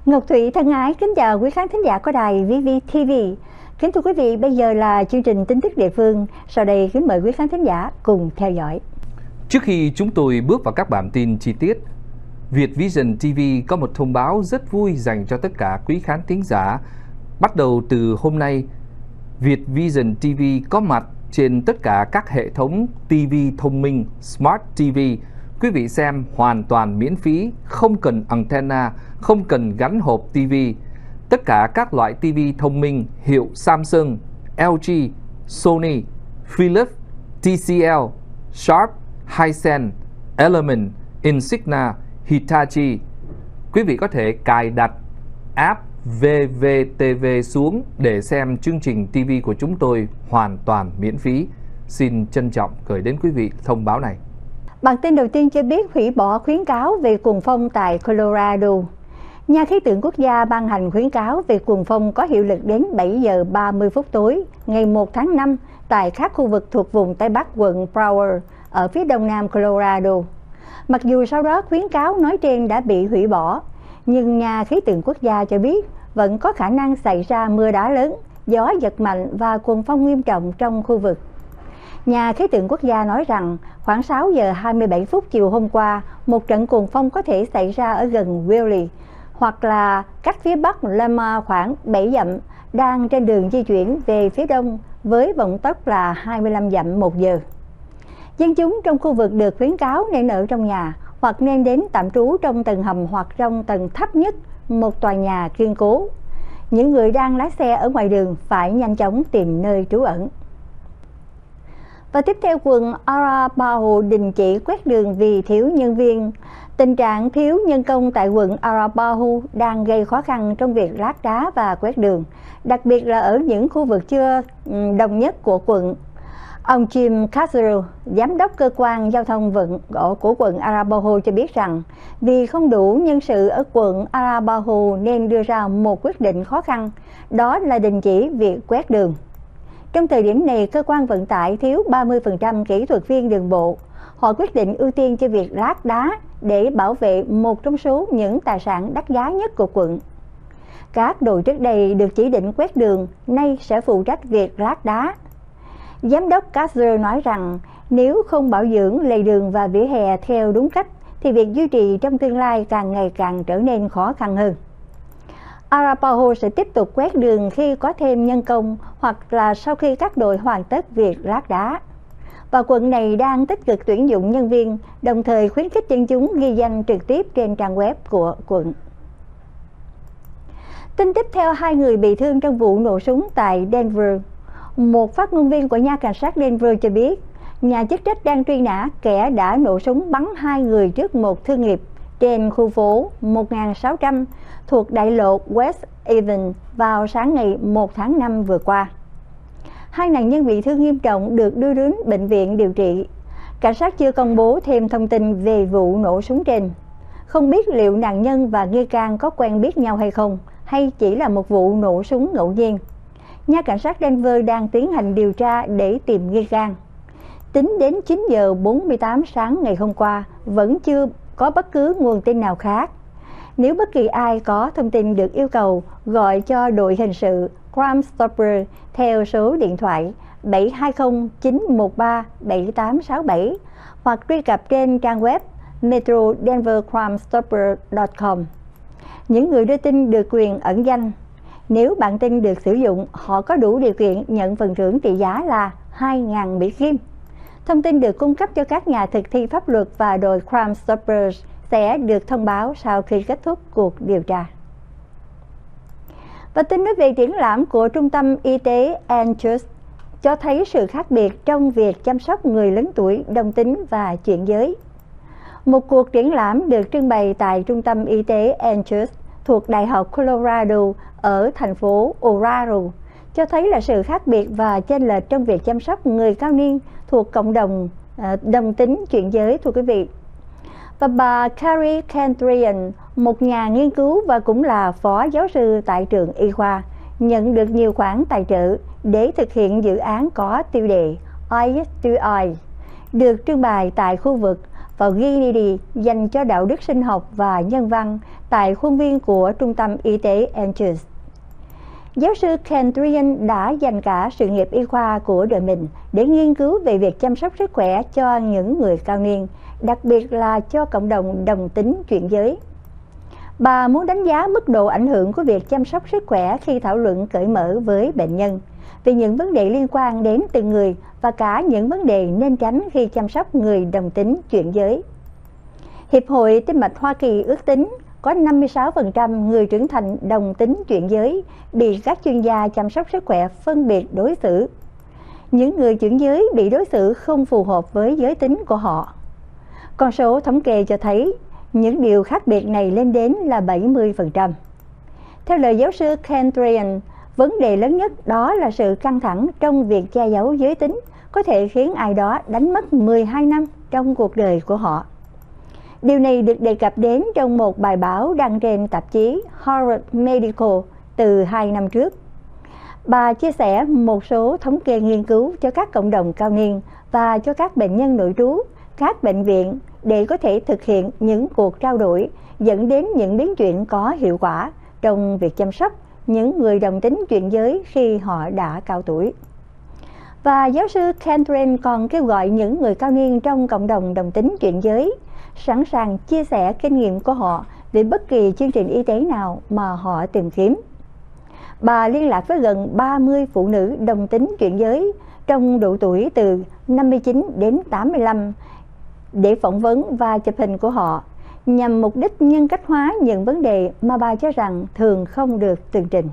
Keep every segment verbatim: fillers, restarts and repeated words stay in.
Ngọc Thụy thân ái kính chào quý khán thính giả của đài vê vê tê vê. Kính thưa quý vị, bây giờ là chương trình tin tức địa phương. Sau đây kính mời quý khán thính giả cùng theo dõi. Trước khi chúng tôi bước vào các bản tin chi tiết, Việt Vision ti vi có một thông báo rất vui dành cho tất cả quý khán thính giả. Bắt đầu từ hôm nay, Việt Vision ti vi có mặt trên tất cả các hệ thống ti vi thông minh Smart ti vi. Quý vị xem hoàn toàn miễn phí, không cần antenna, không cần gắn hộp ti vi. Tất cả các loại ti vi thông minh hiệu Samsung, lờ giê, Sony, Philips, tê xê lờ, Sharp, Hisense, Element, Insignia, Hitachi. Quý vị có thể cài đặt app vê vê tê vê xuống để xem chương trình ti vi của chúng tôi hoàn toàn miễn phí. Xin trân trọng gửi đến quý vị thông báo này. Bản tin đầu tiên cho biết hủy bỏ khuyến cáo về cuồng phong tại Colorado. Nhà khí tượng quốc gia ban hành khuyến cáo về cuồng phong có hiệu lực đến bảy giờ ba mươi phút tối ngày một tháng năm tại các khu vực thuộc vùng Tây Bắc quận Broward ở phía đông nam Colorado. Mặc dù sau đó khuyến cáo nói trên đã bị hủy bỏ, nhưng nhà khí tượng quốc gia cho biết vẫn có khả năng xảy ra mưa đá lớn, gió giật mạnh và cuồng phong nghiêm trọng trong khu vực. Nhà khí tượng quốc gia nói rằng khoảng sáu giờ hai mươi bảy phút chiều hôm qua, một trận cuồng phong có thể xảy ra ở gần Wiley, hoặc là cách phía bắc Lamar khoảng bảy dặm, đang trên đường di chuyển về phía đông với vận tốc là hai mươi lăm dặm một giờ. Dân chúng trong khu vực được khuyến cáo nên ở trong nhà hoặc nên đến tạm trú trong tầng hầm hoặc trong tầng thấp nhất một tòa nhà kiên cố. Những người đang lái xe ở ngoài đường phải nhanh chóng tìm nơi trú ẩn. Và tiếp theo, quận Arapahoe đình chỉ quét đường vì thiếu nhân viên. Tình trạng thiếu nhân công tại quận Arapahoe đang gây khó khăn trong việc lát đá và quét đường, đặc biệt là ở những khu vực chưa đông nhất của quận. Ông Jim Casero, giám đốc cơ quan giao thông vận của quận Arapahoe cho biết rằng vì không đủ nhân sự ở quận Arapahoe nên đưa ra một quyết định khó khăn, đó là đình chỉ việc quét đường. Trong thời điểm này, cơ quan vận tải thiếu ba mươi phần trăm kỹ thuật viên đường bộ. Họ quyết định ưu tiên cho việc lát đá để bảo vệ một trong số những tài sản đắt giá nhất của quận. Các đội trước đây được chỉ định quét đường nay sẽ phụ trách việc lát đá. Giám đốc Casser nói rằng nếu không bảo dưỡng lề đường và vỉa hè theo đúng cách thì việc duy trì trong tương lai càng ngày càng trở nên khó khăn hơn. Arapahoe sẽ tiếp tục quét đường khi có thêm nhân công hoặc là sau khi các đội hoàn tất việc lát đá. Và quận này đang tích cực tuyển dụng nhân viên, đồng thời khuyến khích dân chúng ghi danh trực tiếp trên trang web của quận. Tin tiếp theo, hai người bị thương trong vụ nổ súng tại Denver. Một phát ngôn viên của nhà cảnh sát Denver cho biết, nhà chức trách đang truy nã kẻ đã nổ súng bắn hai người trước một thương nghiệp trên khu phố một nghìn sáu trăm thuộc đại lộ West Even vào sáng ngày một tháng năm vừa qua. Hai nạn nhân bị thương nghiêm trọng được đưa đến bệnh viện điều trị. Cảnh sát chưa công bố thêm thông tin về vụ nổ súng trên. Không biết liệu nạn nhân và nghi can có quen biết nhau hay không, hay chỉ là một vụ nổ súng ngẫu nhiên. Nhà cảnh sát Denver đang tiến hành điều tra để tìm nghi can. Tính đến chín giờ bốn mươi tám sáng ngày hôm qua, vẫn chưa có bất cứ nguồn tin nào khác. Nếu bất kỳ ai có thông tin được yêu cầu gọi cho đội hình sự Crime Stopper theo số điện thoại bảy hai không chín một ba bảy tám sáu bảy hoặc truy cập trên trang web metro denver crime stopper chấm com. Những người đưa tin được quyền ẩn danh. Nếu bản tin được sử dụng, họ có đủ điều kiện nhận phần thưởng trị giá là hai nghìn Mỹ Kim. Thông tin được cung cấp cho các nhà thực thi pháp luật và đội Crime Stoppers sẽ được thông báo sau khi kết thúc cuộc điều tra. Và tin nói về triển lãm của Trung tâm Y tế Anschutz cho thấy sự khác biệt trong việc chăm sóc người lớn tuổi, đồng tính và chuyển giới. Một cuộc triển lãm được trưng bày tại Trung tâm Y tế Anschutz thuộc Đại học Colorado ở thành phố Orlando cho thấy là sự khác biệt và chênh lệch trong việc chăm sóc người cao niên thuộc cộng đồng uh, đồng tính chuyển giới, thưa quý vị. Và bà Carrie Kendrian, một nhà nghiên cứu và cũng là phó giáo sư tại trường y khoa, nhận được nhiều khoản tài trợ để thực hiện dự án có tiêu đề Eyes to Eyes, được trưng bày tại khu vực và Kennedy dành cho đạo đức sinh học và nhân văn tại khuôn viên của Trung tâm Y tế Andrews. Giáo sư Ken Ryan đã dành cả sự nghiệp y khoa của đời mình để nghiên cứu về việc chăm sóc sức khỏe cho những người cao niên, đặc biệt là cho cộng đồng đồng tính chuyển giới. Bà muốn đánh giá mức độ ảnh hưởng của việc chăm sóc sức khỏe khi thảo luận cởi mở với bệnh nhân về những vấn đề liên quan đến từng người và cả những vấn đề nên tránh khi chăm sóc người đồng tính chuyển giới. Hiệp hội Tim mạch Hoa Kỳ ước tính có năm mươi sáu phần trăm người trưởng thành đồng tính chuyển giới bị các chuyên gia chăm sóc sức khỏe phân biệt đối xử. Những người chuyển giới bị đối xử không phù hợp với giới tính của họ. Con số thống kê cho thấy những điều khác biệt này lên đến là bảy mươi phần trăm. Theo lời giáo sư Ken Ryan, vấn đề lớn nhất đó là sự căng thẳng trong việc che giấu giới tính có thể khiến ai đó đánh mất mười hai năm trong cuộc đời của họ. Điều này được đề cập đến trong một bài báo đăng trên tạp chí Harvard Medical từ hai năm trước. Bà chia sẻ một số thống kê nghiên cứu cho các cộng đồng cao niên và cho các bệnh nhân nội trú, các bệnh viện để có thể thực hiện những cuộc trao đổi dẫn đến những biến chuyển có hiệu quả trong việc chăm sóc những người đồng tính chuyển giới khi họ đã cao tuổi. Và giáo sư Ken Ryan còn kêu gọi những người cao niên trong cộng đồng đồng tính chuyển giới sẵn sàng chia sẻ kinh nghiệm của họ về bất kỳ chương trình y tế nào mà họ tìm kiếm. Bà liên lạc với gần ba mươi phụ nữ đồng tính chuyển giới trong độ tuổi từ năm mươi chín đến tám mươi lăm để phỏng vấn và chụp hình của họ nhằm mục đích nhân cách hóa những vấn đề mà bà cho rằng thường không được tường trình.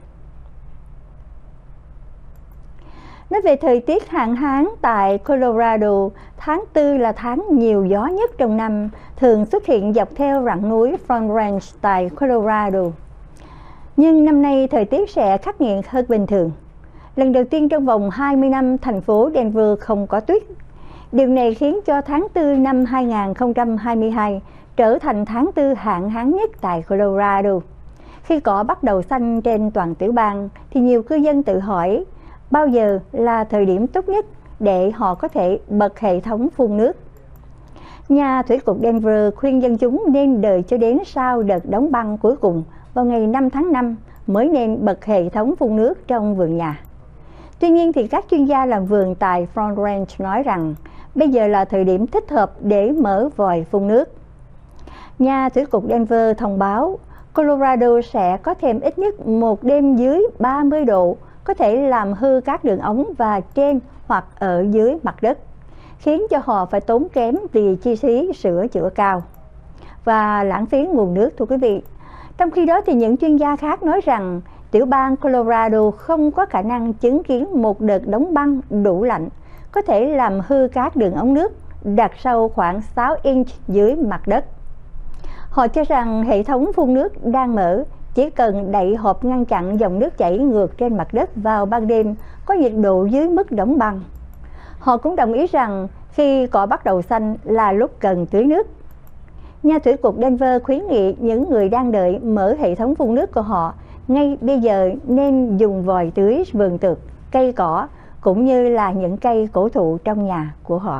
Nói về thời tiết hạn hán tại Colorado, tháng tư là tháng nhiều gió nhất trong năm, thường xuất hiện dọc theo rặng núi Front Range tại Colorado. Nhưng năm nay thời tiết sẽ khắc nghiệt hơn bình thường. Lần đầu tiên trong vòng hai mươi năm, thành phố Denver không có tuyết. Điều này khiến cho tháng tư năm hai nghìn không trăm hai mươi hai trở thành tháng tư hạn hán nhất tại Colorado. Khi cỏ bắt đầu xanh trên toàn tiểu bang, thì nhiều cư dân tự hỏi bao giờ là thời điểm tốt nhất để họ có thể bật hệ thống phun nước. Nhà thủy cục Denver khuyên dân chúng nên đợi cho đến sau đợt đóng băng cuối cùng vào ngày năm tháng năm mới nên bật hệ thống phun nước trong vườn nhà. Tuy nhiên thì các chuyên gia làm vườn tại Front Range nói rằng bây giờ là thời điểm thích hợp để mở vòi phun nước. Nhà thủy cục Denver thông báo Colorado sẽ có thêm ít nhất một đêm dưới ba mươi độ, có thể làm hư các đường ống và trên hoặc ở dưới mặt đất, khiến cho họ phải tốn kém vì chi phí sửa chữa cao và lãng phí nguồn nước, thưa quý vị. Trong khi đó thì những chuyên gia khác nói rằng tiểu bang Colorado không có khả năng chứng kiến một đợt đóng băng đủ lạnh, có thể làm hư các đường ống nước đặt sâu khoảng sáu inch dưới mặt đất. Họ cho rằng hệ thống phun nước đang mở, chỉ cần đậy hộp ngăn chặn dòng nước chảy ngược trên mặt đất vào ban đêm có nhiệt độ dưới mức đóng băng. Họ cũng đồng ý rằng khi cỏ bắt đầu xanh là lúc cần tưới nước. Nhà thủy cục Denver khuyến nghị những người đang đợi mở hệ thống phun nước của họ ngay bây giờ nên dùng vòi tưới vườn tược, cây cỏ cũng như là những cây cổ thụ trong nhà của họ.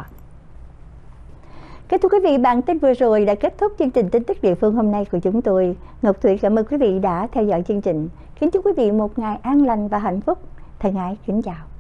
Kính thưa quý vị, bản tin vừa rồi đã kết thúc chương trình tin tức địa phương hôm nay của chúng tôi. Ngọc Thủy cảm ơn quý vị đã theo dõi chương trình. Kính chúc quý vị một ngày an lành và hạnh phúc. Thân ái kính chào.